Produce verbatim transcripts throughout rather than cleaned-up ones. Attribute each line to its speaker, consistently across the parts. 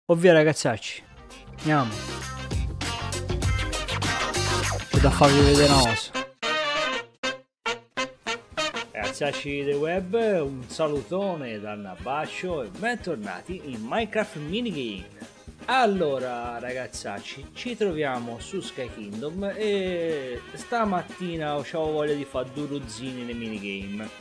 Speaker 1: Ovvio ragazzacci, andiamo. C'è da farvi vedere una cosa. Ragazzacci del web, un salutone dal Nabascio e bentornati in Minecraft Minigame. Allora ragazzacci, ci troviamo su Sky Kingdom e stamattina avevo voglia di fare due rozzini nei minigame.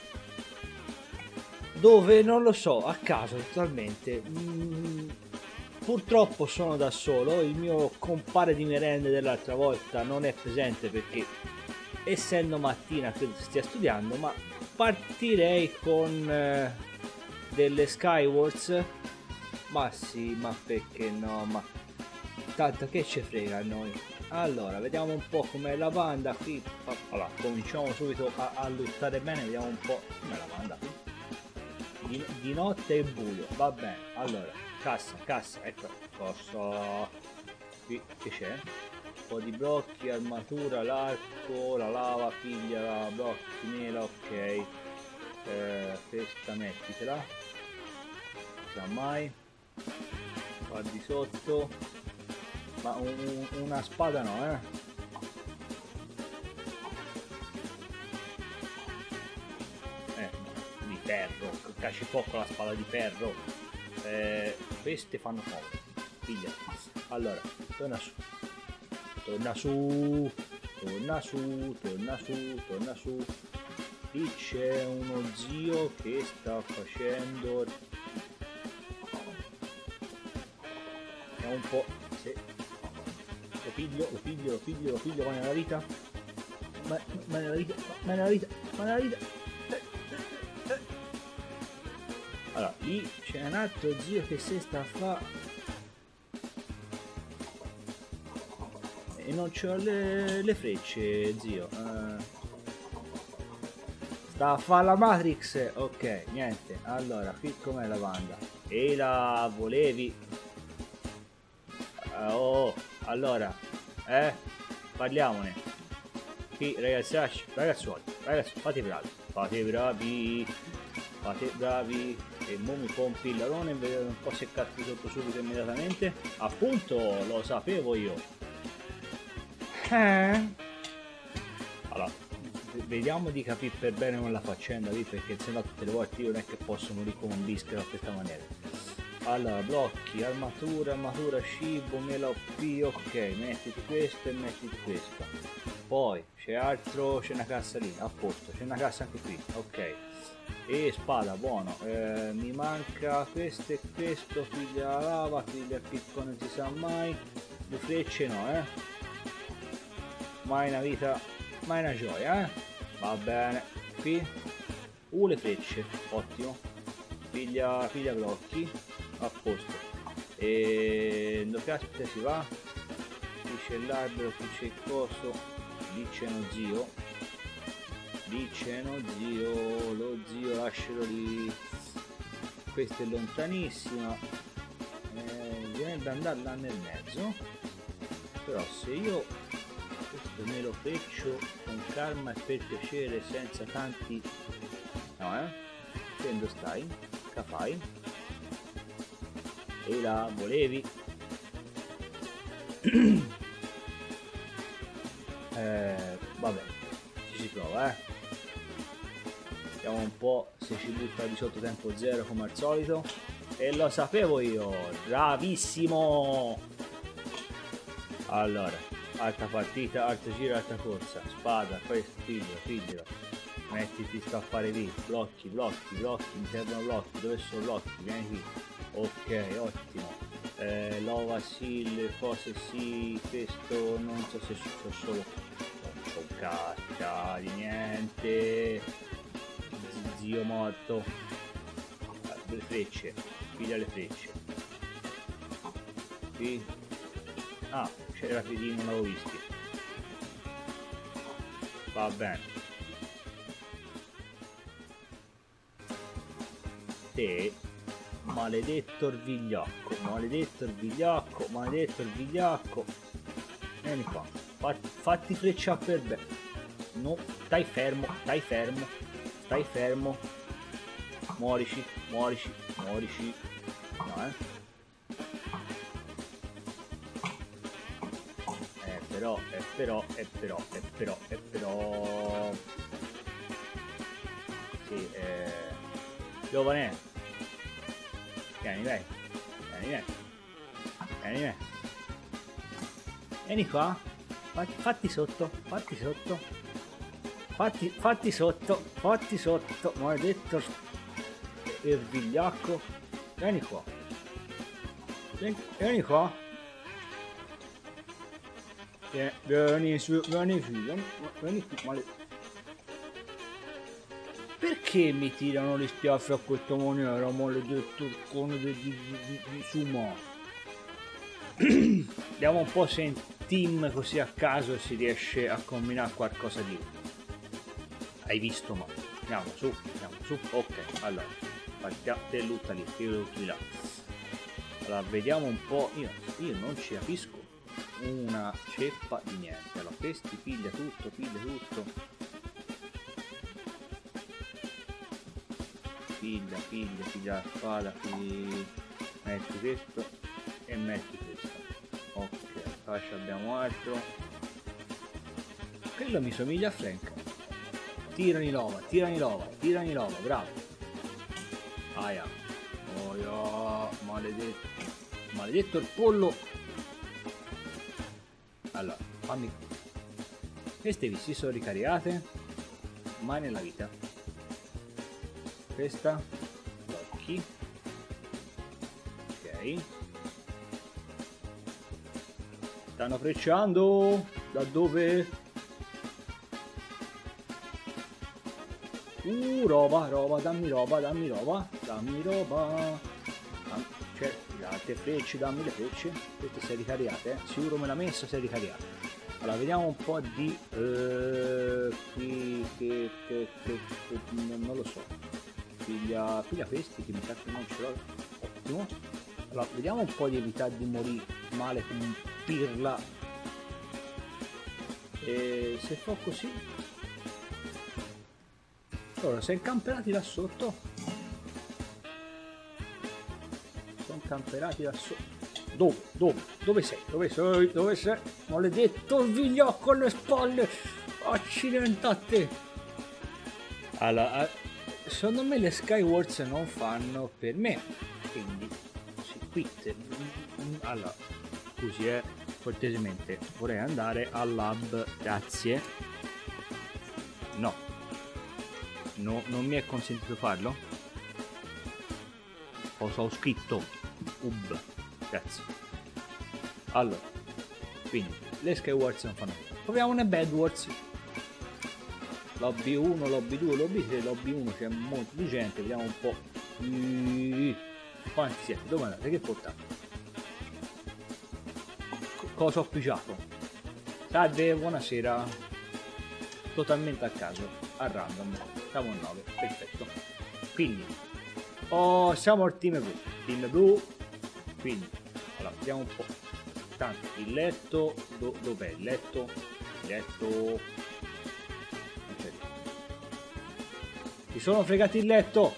Speaker 1: Dove non lo so, a caso totalmente. Mm, purtroppo sono da solo, il mio compare di merende dell'altra volta non è presente perché essendo mattina credo stia studiando, ma partirei con eh, delle Skywars. Ma sì, ma perché no, ma tanto che ci frega a noi. Allora, vediamo un po' com'è la banda qui. Allora, cominciamo subito a, a lottare bene, vediamo un po' com'è la banda qui. Di, di notte e buio, va bene. Allora, cassa, cassa, ecco, posso... Qui, che c'è? Un po' di blocchi, armatura, l'arco, la lava, piglia la blocchi nera, ok. Eh, questa mettitela. Sa mai. Qua di sotto. Ma un, una spada no, eh. Ferro, cacci poco la spada di ferro, eh, queste fanno comodo, piglia. Allora, torna su, torna su, torna su, torna su, torna su. Lì c'è uno zio che sta facendo, è un po', se lo piglio, lo piglio, lo piglio, lo piglio, ma nella vita, ma, ma nella vita, ma nella vita, ma nella vita. Allora, lì c'è un altro zio che si sta a fa e non c'ho le, le frecce, zio. Uh, sta a fa la Matrix. Ok, niente. Allora, qui com'è la banda? E la volevi? Uh, oh, allora, eh, parliamone. Qui, ragazzi, ragazzuoli, ragazzi, fate bravi, fate bravi, fate bravi. E mo mi fa un pillarone e vedete un po' seccarti sotto subito immediatamente. Appunto, lo sapevo io. Eh? Allora, vediamo di capire per bene con la faccenda lì, perché se no tutte le volte io non è che posso morire come un bischero a questa maniera. Allora, blocchi, armatura, armatura, cibo, mela O P, ok, mettiti questo e mettiti questo. Poi c'è altro, c'è una cassa lì, a posto, c'è una cassa anche qui, ok. E spada, buono. Eh, mi manca questo e questo, piglia la lava, piglia il picco, non si sa mai. Le frecce no, eh. Mai una vita, mai una gioia, eh. Va bene. Qui. Uh, le frecce, ottimo. Piglia, piglia blocchi, a posto. E dove caspita si va? Qui c'è l'albero, qui c'è il coso, lì c'è uno zio. Lì c'è uno zio, lo zio lascialo lì, questa è lontanissima, eh, viene da andare là nel mezzo, però se io questo me lo freccio con calma e per piacere senza tanti, no eh, scendo stai, che fai? E la volevi? eh, vabbè, ci si prova eh. Vediamo un po' se ci butta di sotto tempo zero come al solito. E lo sapevo io, bravissimo. Allora, altra partita, altro giro, altra corsa. Spada, questo, figlio, figlio. Mettiti sta a fare lì. Blocchi, blocchi, blocchi, mi servono blocchi. Dove sono blocchi? Vieni qui. Ok, ottimo. Eh, lova sì, le cose sì, questo non so se c'ho solo. Non c'ho caccia di niente. Zio morto. Le frecce, piglia le frecce. Qui. Ah, c'era piedino, non l'avevo visti. Va bene. Te, maledetto il vigliacco, maledetto il vigliacco, maledetto il vigliacco. Vieni qua, fatti, fatti frecciare per bene. No, stai fermo, stai fermo. Stai fermo, muorici, muorici, muorici, no eh, però, e però, e però, e però, e però... Sì, eh... giovane! Vieni, vai! Vieni, vieni! Vieni, vieni! Vieni qua! Fatti, fatti sotto, fatti sotto! Fatti, fatti sotto, fatti sotto! Maledetto il vigliacco! Vieni qua! Vieni, vieni qua! Vieni, vieni su, vieni su, vieni, vieni qui, maledetto! Perché mi tirano le spiaffe a questa maniera, maledetto con di, di, di, di Suma? Vediamo un po' se in team così a caso si riesce a combinare qualcosa di... Hai visto, ma... Andiamo su, andiamo su, ok, allora, partiamo, te lutta lì, te lutta là. Allora, vediamo un po', io, io non ci capisco una ceppa di niente. Allora, questi piglia tutto, piglia tutto. Piglia, piglia, piglia la spada, qui metti questo e metti questo. Ok, qua abbiamo altro. Quello mi somiglia a Frank. Tirani l'ova, tirani l'ova, tirani l'ova, bravo. Aia. Oh, yeah. Maledetto. Maledetto il pollo. Allora, fammi. Queste vi si sono ricaricate? Mai nella vita. Questa, occhi, ok, stanno frecciando, da dove? Uh, roba, roba, dammi roba, dammi roba, dammi roba, cioè, le altre frecce, dammi le frecce, queste si è ricaricate, eh? Sicuro me l'ha messa, si è ricaricata. Allora, vediamo un po' di, eh, qui, che, che, che, che, non lo so. Piglia, piglia questi che mi sa che non ce l'ho. Ottimo. Allora, vediamo un po' di evitare di morire male come un pirla. E se fa così. Allora, sei camperati là sotto. Sono camperati là sotto. Dove? Dove? Dove sei? Dove sei? Dove sei? Maledetto il vigliacco alle spalle. Accidenta a te. Allora, secondo me le Skywars non fanno per me, quindi si quit. Allora, scusi, eh, cortesemente vorrei andare al lab, grazie. No, no, non mi è consentito farlo. Cosa ho scritto? Ub, grazie. Allora, quindi le Skywars non fanno. Proviamo una Bed Wars. Lobby uno, lobby due, lobby tre, lobby uno c'è molto di gente, vediamo un po'. Quanti siete? Dove andate? Che portate? C- cosa ho pigiato? Salve, buonasera. Totalmente a caso, a random. Siamo a nove, perfetto. Quindi, oh, siamo al team blu. Team blu. Quindi, allora, vediamo un po'. Tanto, il letto, do- dov'è il letto? Il letto... Mi sono fregati il letto.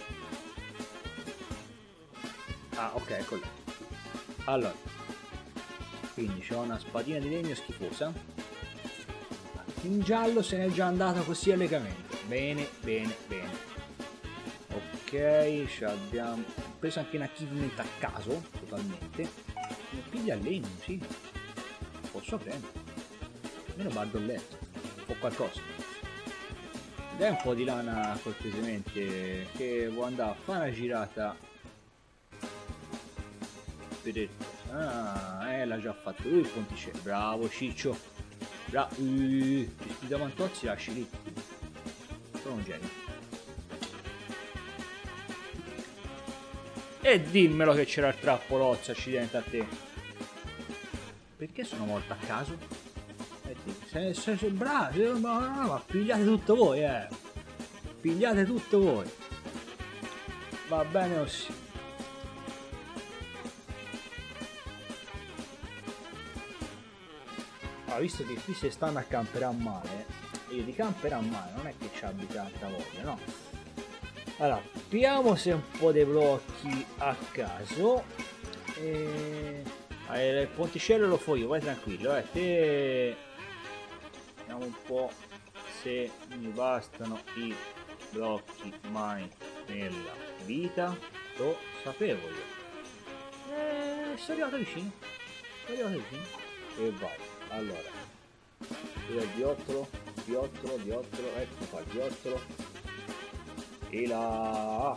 Speaker 1: Ah, ok, ecco lì. Allora, quindi c'è una spadina di legno schifosa. In giallo se n'è già andato così allegamento. Bene, bene, bene. Ok, ci abbiamo preso anche un achievement a caso, totalmente. Mi piglia il legno, sì. Posso prendere. Almeno guardo il letto. O qualcosa. Dai un po' di lana cortesemente, che vuoi andare a fare una girata per il... Ah, eh, l'ha già fatto lui il ponticello. Bravo Ciccio, bravo. Uh, questi davantozzi lasci lì. Sono un genio. E dimmelo che c'era il trappolozzo, accidente a te. Perché sono morto a caso? Se, se, se, bravi, ma, ma, ma pigliate tutto voi, eh. Pigliate tutto voi. Va bene così. Ah, visto che qui si stanno a camperare male, io di camperare male non è che ci abbi tanta voglia, no? Allora, pigliamo se un po' dei blocchi a caso. E... il ponticello lo fo io, vai tranquillo, eh. Te... vediamo un po' se mi bastano i blocchi mai nella vita. Lo sapevo io. Eh, sono arrivato vicino. Sono arrivato vicino. E vai. Allora. Il diottolo, diottolo, diottolo, ecco qua il diottolo. E la...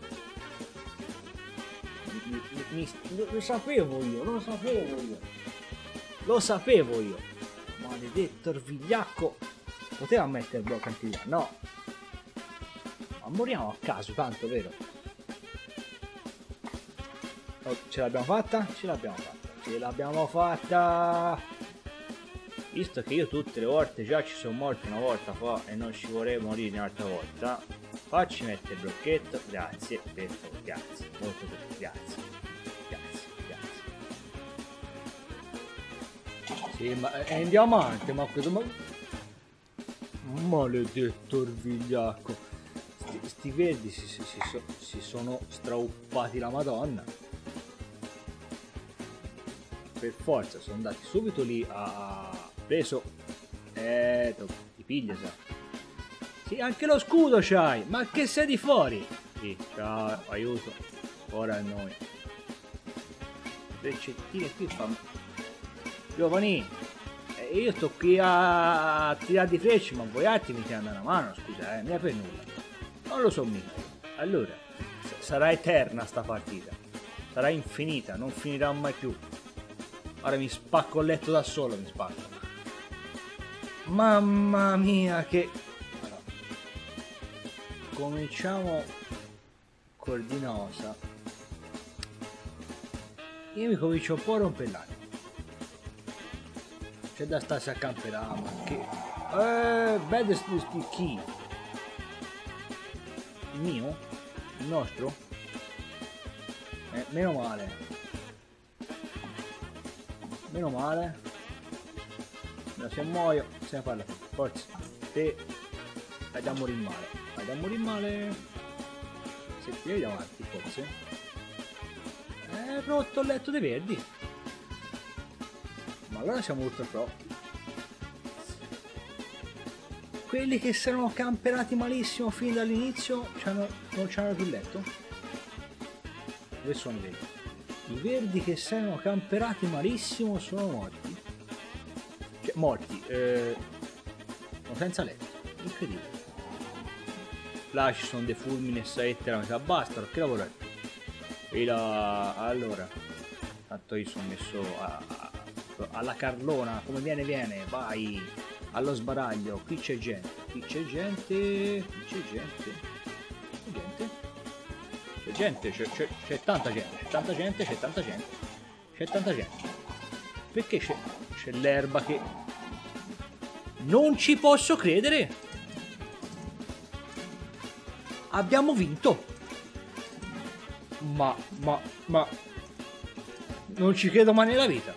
Speaker 1: Mi, mi, mi, lo, lo sapevo io, lo sapevo io. Lo sapevo io. Maledetto il vigliacco. Poteva mettere il blocco anche là, no. Ma moriamo a caso, tanto, vero? Oh, ce l'abbiamo fatta? Ce l'abbiamo fatta. Ce l'abbiamo fatta. Visto che io tutte le volte già ci sono morto una volta fa e non ci vorrei morire un'altra volta, facci mettere il blocchetto. Grazie, per favore, grazie, molto bene, grazie, grazie, grazie. Sì, ma è in diamante, ma questo... Ma... Maledetto il vigliacco. Sti, sti verdi si, si, si, so, si sono strauppati la madonna. Per forza, sono andati subito lì a... Preso. Eh, ti piglia, sa. Sì, anche lo scudo c'hai. Ma che sei di fuori? Sì, ciao, aiuto. Ora a noi. Freccettine qui fa... Giovani, eh, io sto qui a tirare di frecce, ma voi altri mi tirano una mano, scusa, eh, mica per nulla. Non lo so mica. Allora, sarà eterna sta partita. Sarà infinita, non finirà mai più. Ora mi spacco il letto da solo, mi spacco. Mamma mia che... Allora, cominciamo cordinosa. Io mi comincio un po' a rompere l'anima. C'è da starsi a camperare, ma che... Eh, vede sti chi? Il mio? Il nostro? Eh, meno male. Meno male. Se muoio, se ne parla. Forza. Te vai da morire male. Vai da morire male. Se ti vedi davanti, forse. È rotto il letto dei verdi. Ma allora siamo ultra pro. Quelli che si erano camperati malissimo fin dall'inizio non c'hanno più letto. Dove sono i verdi? I verdi che si erano camperati malissimo sono morti. Cioè, morti, eh, sono senza letto, incredibile. Là ci sono dei fulmini e saette, la metà basta, perché lavorare? E là, allora, tanto io sono messo a, a, alla carlona, come viene viene, vai, allo sbaraglio, qui c'è gente, qui c'è gente, qui c'è gente, c'è gente, c'è gente, c'è, c'è, c'è tanta gente, c'è tanta gente, c'è tanta gente, c'è tanta gente, perché c'è... C'è l'erba che... Non ci posso credere! Abbiamo vinto! Ma, ma, ma... Non ci credo mai nella vita!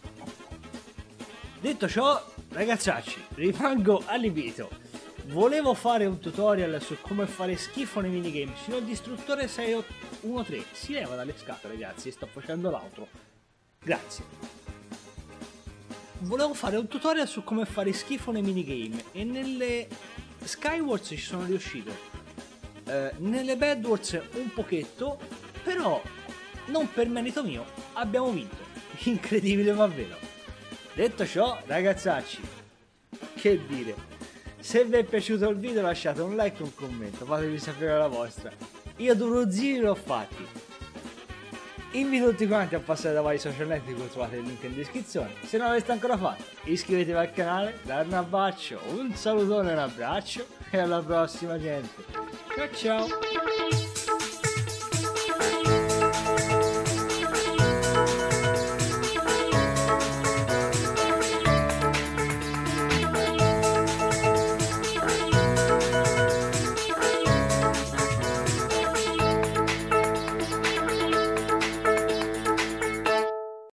Speaker 1: Detto ciò, ragazzacci, rimango allibito. Volevo fare un tutorial su come fare schifo nei minigame. Signor Distruttore sei uno tre, si leva dalle scatole, ragazzi, sto facendo l'altro. Grazie. Volevo fare un tutorial su come fare schifo nei minigame e nelle Skywars ci sono riuscito, eh, nelle Bedwars un pochetto, però non per merito mio abbiamo vinto, incredibile ma vero. Detto ciò, ragazzacci, che dire, se vi è piaciuto il video lasciate un like e un commento, fatemi sapere la vostra. Io due ziri l'ho fatti. Invito tutti quanti a passare da vari social network, trovate il link in descrizione. Se non l'avete ancora fatto, iscrivetevi al canale, date un abbraccio, un salutone e un abbraccio e alla prossima gente. Ciao ciao!